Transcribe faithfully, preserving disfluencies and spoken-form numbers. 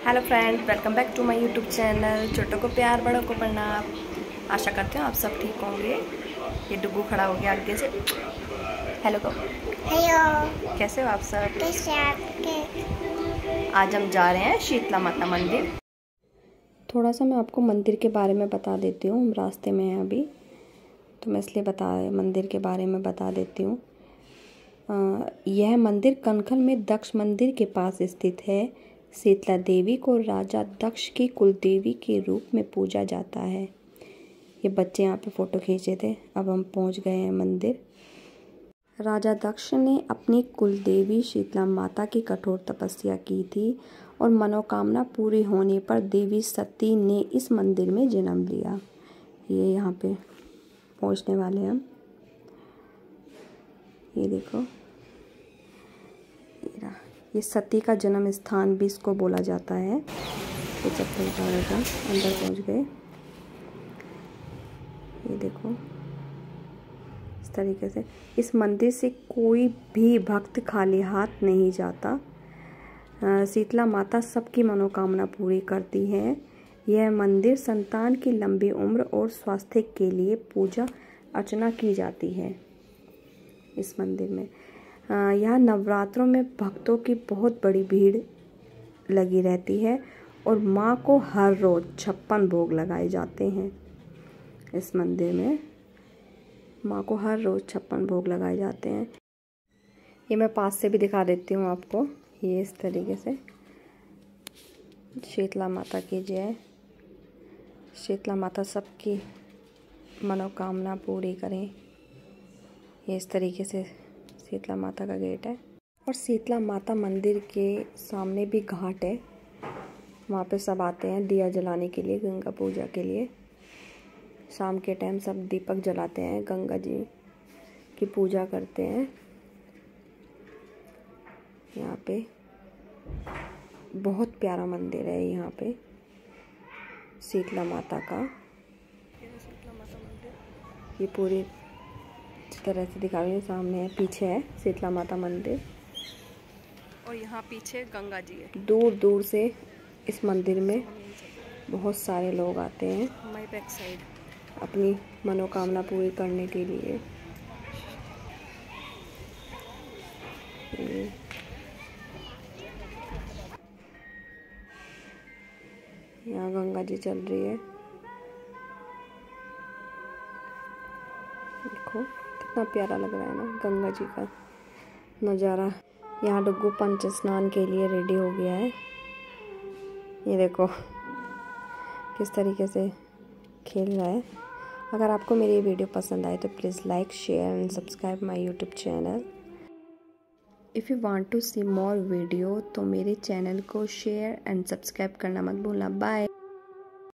Hello friend, welcome back to my YouTube channel. छोटों को प्यार, बड़ों को प्रणाम। आशा करते हैं आप सब ठीक होंगे। ये डुगू खड़ा हो गया आगे से। हेलो को हेलो, कैसे हो आप सब? कैसे आपके? आज हम जा रहे हैं शीतला माता मंदिर। थोड़ा सा मैं आपको मंदिर के बारे में बता देती हूँ। हम रास्ते में हैं अभी, तो मैं इसलिए बता मंदिर के बारे में बता देती हूँ। यह मंदिर कनखल में दक्ष मंदिर के पास स्थित है। शीतला देवी को राजा दक्ष की कुलदेवी के रूप में पूजा जाता है। ये बच्चे यहाँ पे फ़ोटो खींचे थे। अब हम पहुँच गए हैं मंदिर। राजा दक्ष ने अपनी कुलदेवी शीतला माता की कठोर तपस्या की थी और मनोकामना पूरी होने पर देवी सती ने इस मंदिर में जन्म लिया। ये यहाँ पे पहुँचने वाले हैं हम। ये देखो, ये सती का जन्म स्थान भी इसको बोला जाता है। ये चप्पल उतार था, अंदर पहुंच गए। ये देखो, इस तरीके से इस मंदिर से कोई भी भक्त खाली हाथ नहीं जाता। शीतला माता सबकी मनोकामना पूरी करती है। यह मंदिर संतान की लंबी उम्र और स्वास्थ्य के लिए पूजा अर्चना की जाती है। इस मंदिर में यहाँ नवरात्रों में भक्तों की बहुत बड़ी भीड़ लगी रहती है और माँ को हर रोज़ छप्पन भोग लगाए जाते हैं। इस मंदिर में माँ को हर रोज़ छप्पन भोग लगाए जाते हैं। ये मैं पास से भी दिखा देती हूँ आपको। ये इस तरीके से शीतला माता की जय। शीतला माता सबकी मनोकामना पूरी करें। ये इस तरीके से शीतला माता का गेट है। और शीतला माता मंदिर के सामने भी घाट है। वहाँ पे सब आते हैं दिया जलाने के लिए, गंगा पूजा के लिए। शाम के टाइम सब दीपक जलाते हैं, गंगा जी की पूजा करते हैं। यहाँ पे बहुत प्यारा मंदिर है। यहाँ पे शीतला माता का ये पूरी तरह से दिखा रही हूँ। सामने है, पीछे है शीतला माता मंदिर और यहाँ पीछे गंगा जी है। दूर दूर से इस मंदिर में बहुत सारे लोग आते हैं माई बैक साइड अपनी मनोकामना पूरी करने के लिए। यहाँ गंगा जी चल रही है। देखो कितना प्यारा लग रहा है ना गंगा जी का नज़ारा। यहाँ डुग्गू पंच स्नान के लिए रेडी हो गया है। ये देखो किस तरीके से खेल रहा है। अगर आपको मेरी वीडियो पसंद आए तो please like, share and subscribe my YouTube channel. If you want to see more video तो मेरे चैनल को शेयर एंड सब्सक्राइब करना मत भूलना। बाय।